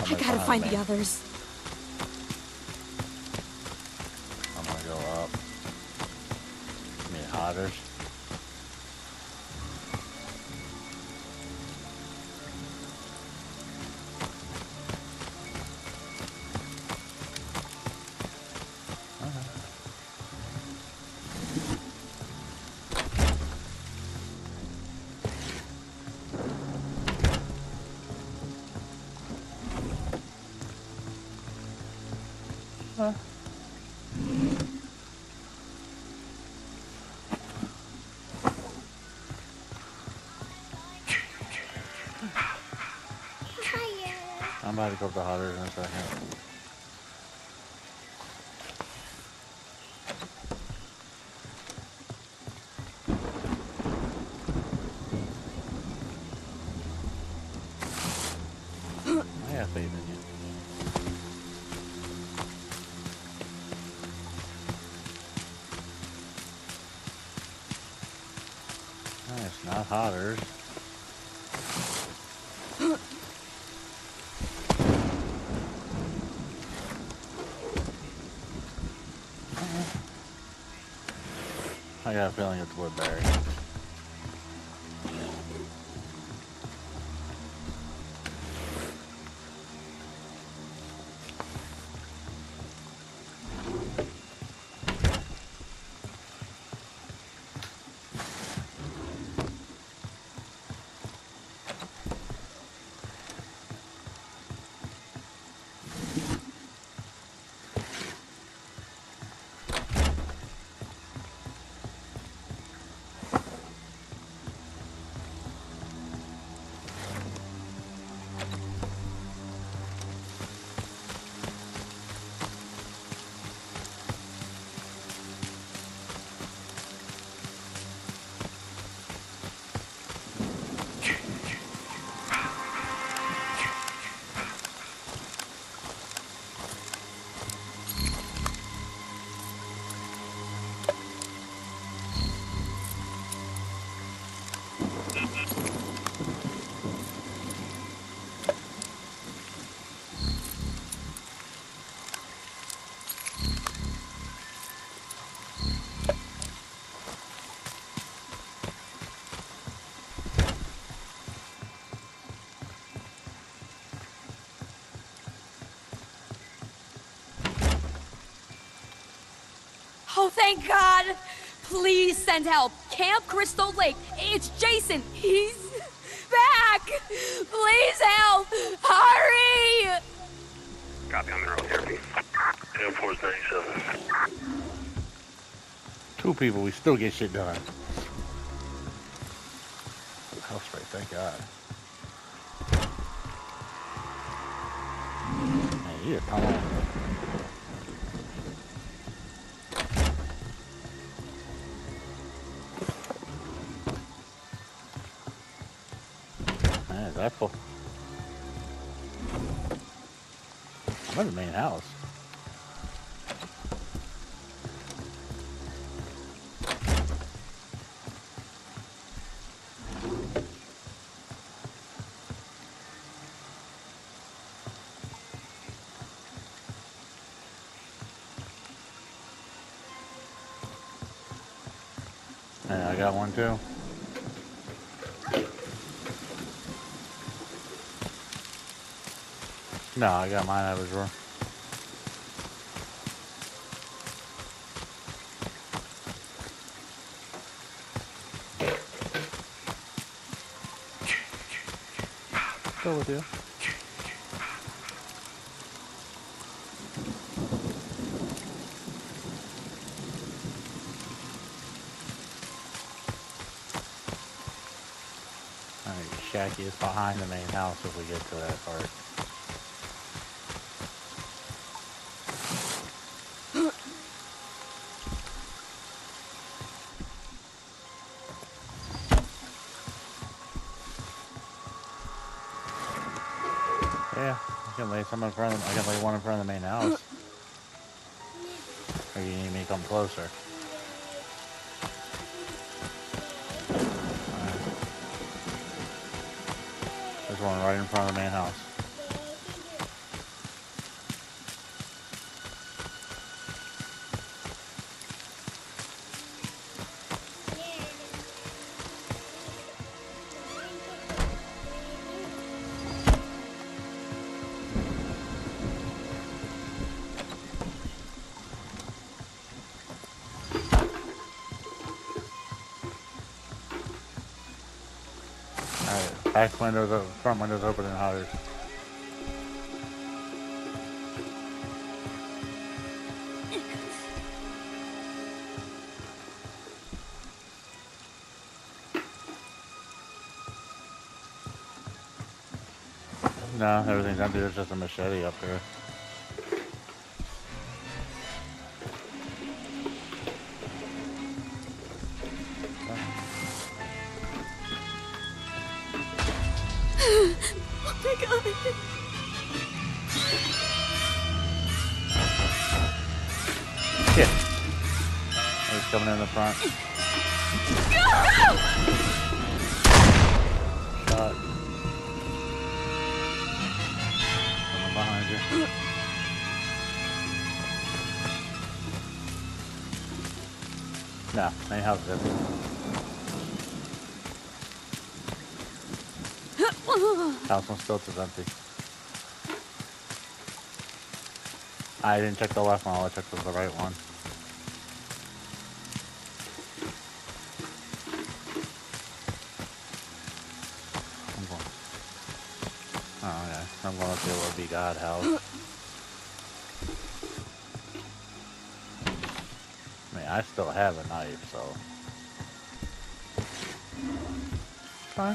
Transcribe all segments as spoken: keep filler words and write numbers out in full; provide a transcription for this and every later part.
I gotta find the others. I'm gonna go up. Need hodders. Huh. I'm about to go up the hodders in a second. I got faith in you. It's not hodders. I got a feeling it's Woodbury. Oh, thank God! Please send help. Camp Crystal Lake. It's Jason. He's back. Please help. Hurry! Copy on the road therapy. Air Force ninety-seven. Two people, we still get shit done. House spray, thank God. Hey, yeah, come on. Man, is that full? I'm at the main house. Yeah, I got one too. No, I got mine out of his room. Go with you. Alright, Shacky is behind the main house if we get to that part. Yeah, I can lay some in front of, I can lay one in front of the main house. Or you need me to come closer. Alright. There's one right in front of the main house. Alright, back windows, o- front windows open and higher. No, everything's empty. There's just a machete up there. Oh my god. Shit. He's coming in the front. Shot. Coming behind you. No, main house is empty. House on stilts is empty. I didn't check the left one, all I checked was the right one. I'm going. Oh, okay. I'm going up to the L B God house. I mean, I still have a knife, so. Fine.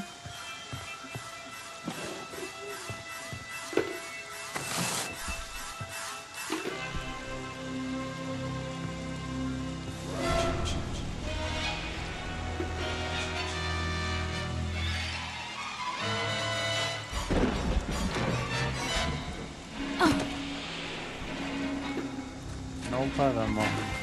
No problem.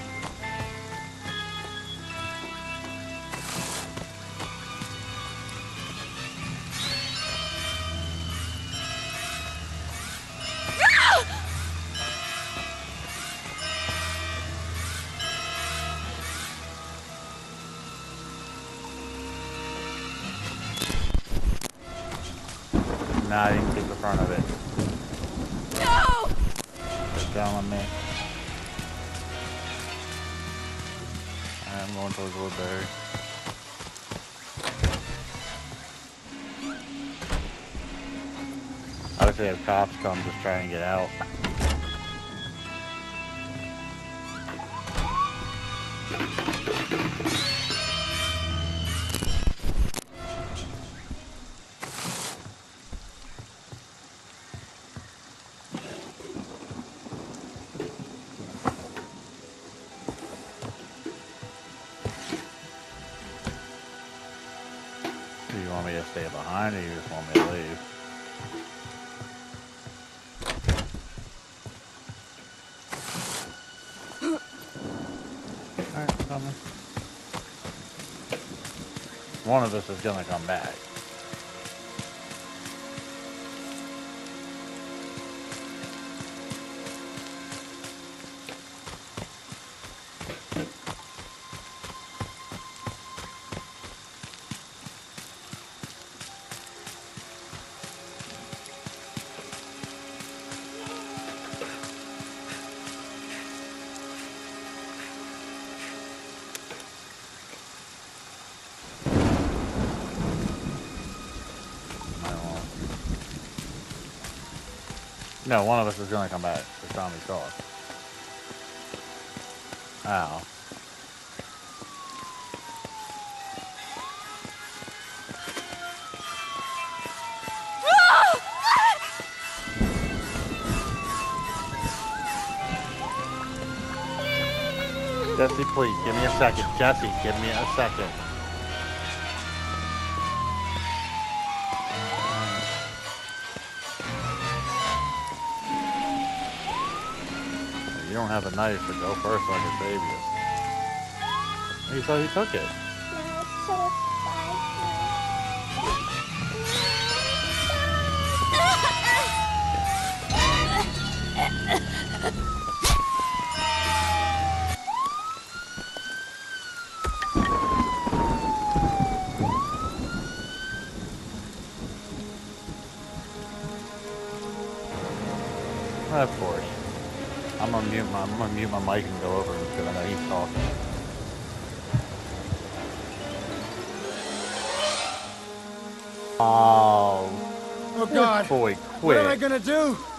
Nah, I didn't keep the front of it. No! It's down on me. I'm going towards Woodbury. Obviously, if cops come, just try and get out. Do you want me to stay behind, or you just want me to leave? Alright, coming. One of us is gonna come back. No, one of us is gonna come back. It's Tommy's car. Ow. Jesse, please, give me a second. Jesse, give me a second. You don't have a knife, so go first so I can save you. You thought he took it. Of course. I'm gonna mute my I'm gonna mute my mic and go over because I know he's talking. Oh, Oh God. boy, What am I quit. gonna do?